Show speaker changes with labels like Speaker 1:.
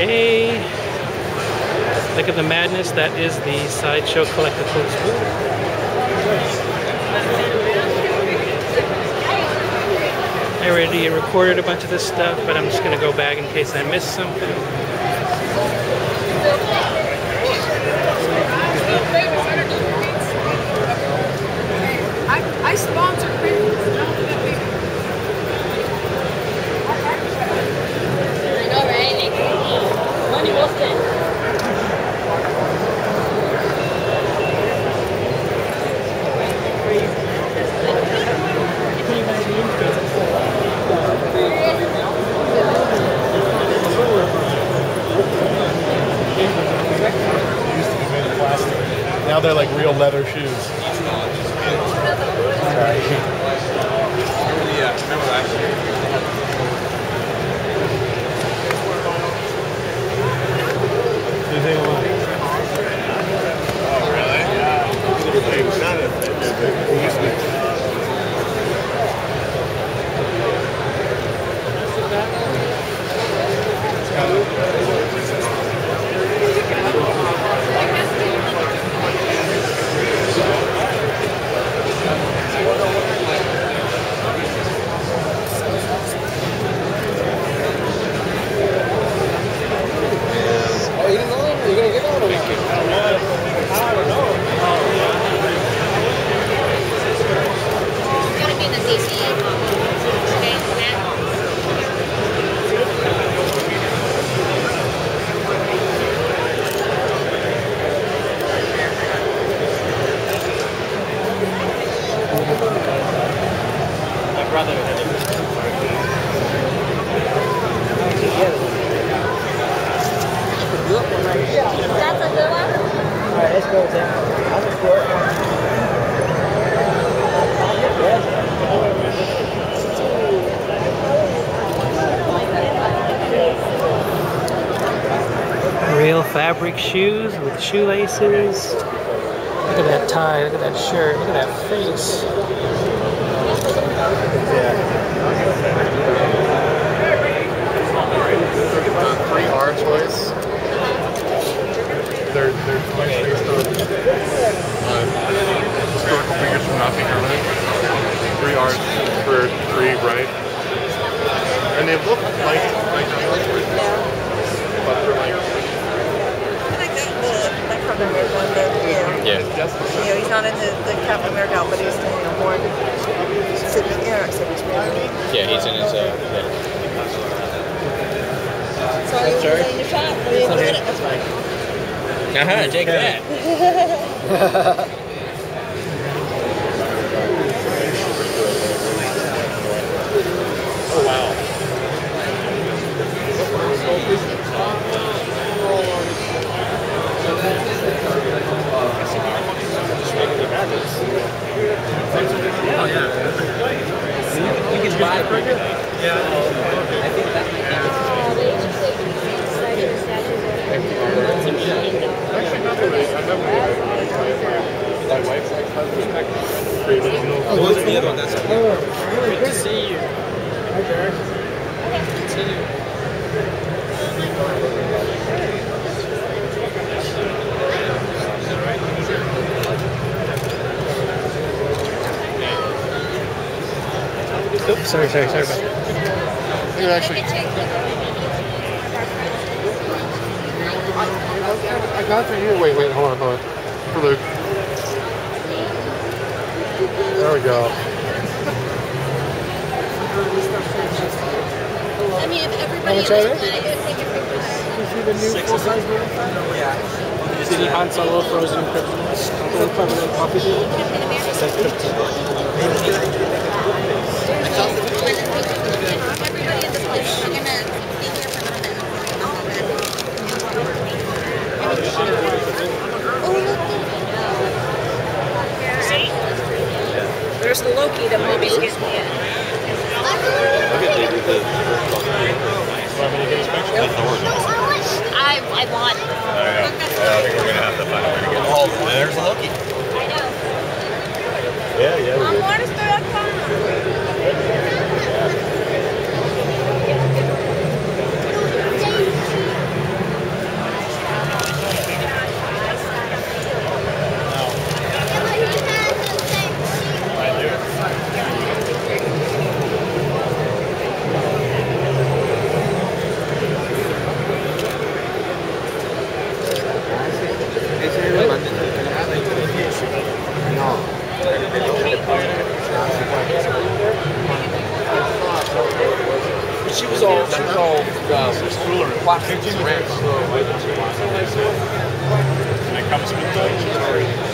Speaker 1: Okay. Look at the madness that is the Sideshow Collectibles booth. I already recorded a bunch of this stuff, but I'm just going to go back in case I missed something.
Speaker 2: I sponsor Christmas. I know, right? Money was spent.
Speaker 3: Now they're like real leather shoes. Remember last year? Oh, really? Yeah.
Speaker 1: Real fabric shoes with shoelaces. Look at that tie, look at that shirt, look at that face.
Speaker 3: The 3R toys. They're toys based on historical figures from Nazi Germany. 3R's for 3, right? And they look like toys. But they're like...
Speaker 4: Yeah.
Speaker 2: He's not in the Captain America outfit, he's more Sydney,
Speaker 4: Yeah, he's in his, yeah.
Speaker 2: Sorry, you were in your shop. That's fine.
Speaker 4: Take that.
Speaker 3: Oh, wow.
Speaker 4: Oh, yeah. You can buy it. Yeah. I think that might be.
Speaker 3: Actually, not really. I've never my wife's ex-husband created no.
Speaker 4: Oh, what's the other one? That's good to see you. Hi, Derek. Good to see you.
Speaker 1: Oops, sorry about that.
Speaker 3: It actually. I got to here. Wait, hold on. For Luke. There we go.
Speaker 2: I mean, if everybody is like, take your pictures.
Speaker 3: You see the new full-size one?
Speaker 4: Yeah.
Speaker 1: See the Han Solo frozen Christmas coffee table?
Speaker 2: Everybody in this place, we're gonna be here for a minute. See? There's the Loki that Moby's getting in. I want.
Speaker 4: I think we're gonna have to find a way to get. Oh, there's Loki.
Speaker 2: I know.
Speaker 3: Yeah.
Speaker 4: She was all plastic ceramics.
Speaker 5: And it comes with those.